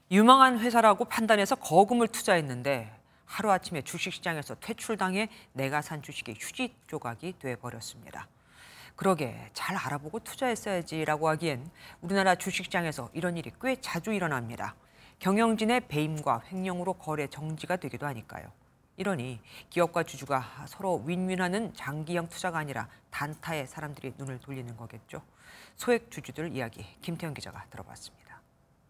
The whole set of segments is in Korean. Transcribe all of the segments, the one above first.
유망한 회사라고 판단해서 거금을 투자했는데 하루아침에 주식시장에서 퇴출당해 내가 산 주식이 휴지 조각이 돼버렸습니다. 그러게 잘 알아보고 투자했어야지라고 하기엔 우리나라 주식시장에서 이런 일이 꽤 자주 일어납니다. 경영진의 배임과 횡령으로 거래 정지가 되기도 하니까요. 이러니 기업과 주주가 서로 윈윈하는 장기형 투자가 아니라 단타에 사람들이 눈을 돌리는 거겠죠. 소액 주주들 이야기 김태현 기자가 들어봤습니다.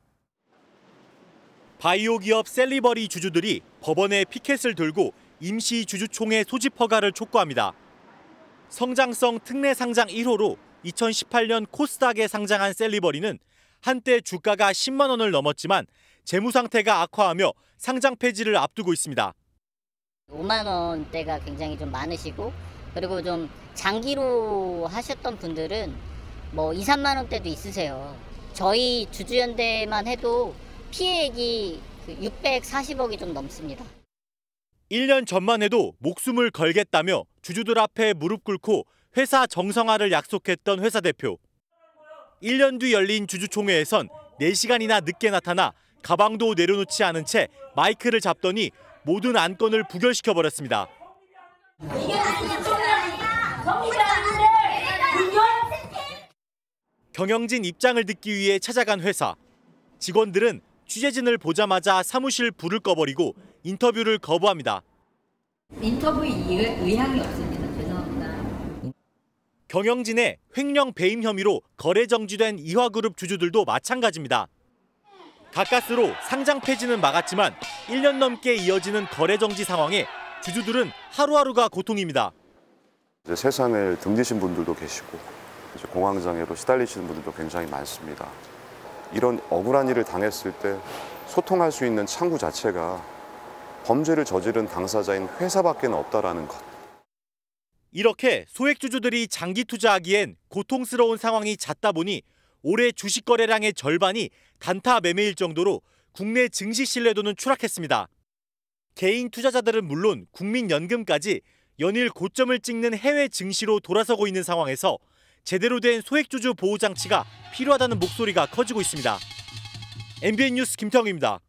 바이오 기업 셀리버리 주주들이 법원에 피켓을 들고 임시 주주총회 소집 허가를 촉구합니다. 성장성 특례 상장 1호로 2018년 코스닥에 상장한 셀리버리는 한때 주가가 10만 원을 넘었지만 재무 상태가 악화하며 상장 폐지를 앞두고 있습니다. 5만 원대가 굉장히 좀 많으시고, 그리고 좀 장기로 하셨던 분들은 뭐 2, 3만 원대도 있으세요. 저희 주주연대만 해도 피해액이 640억이 좀 넘습니다. 1년 전만 해도 목숨을 걸겠다며 주주들 앞에 무릎 꿇고 회사 정상화를 약속했던 회사 대표. 1년 뒤 열린 주주총회에선 4시간이나 늦게 나타나 가방도 내려놓지 않은 채 마이크를 잡더니 모든 안건을 부결시켜버렸습니다. 경영진 입장을 듣기 위해 찾아간 회사. 직원들은 취재진을 보자마자 사무실 불을 꺼버리고 인터뷰를 거부합니다. 인터뷰 의향이 없습니다. 죄송합니다. 경영진의 횡령 배임 혐의로 거래 정지된 이화그룹 주주들도 마찬가지입니다. 가까스로 상장 폐지는 막았지만 1년 넘게 이어지는 거래 정지 상황에 주주들은 하루하루가 고통입니다. 세상에 등지신 분들도 계시고 공황장애로 시달리시는 분들도 굉장히 많습니다. 이런 억울한 일을 당했을 때 소통할 수 있는 창구 자체가 범죄를 저지른 당사자인 회사밖에 없다라는 것. 이렇게 소액주주들이 장기 투자하기엔 고통스러운 상황이 잦다 보니 올해 주식 거래량의 절반이 단타 매매일 정도로 국내 증시 신뢰도는 추락했습니다. 개인 투자자들은 물론 국민연금까지 연일 고점을 찍는 해외 증시로 돌아서고 있는 상황에서 제대로 된 소액주주 보호 장치가 필요하다는 목소리가 커지고 있습니다. MBN 뉴스 김태형입니다.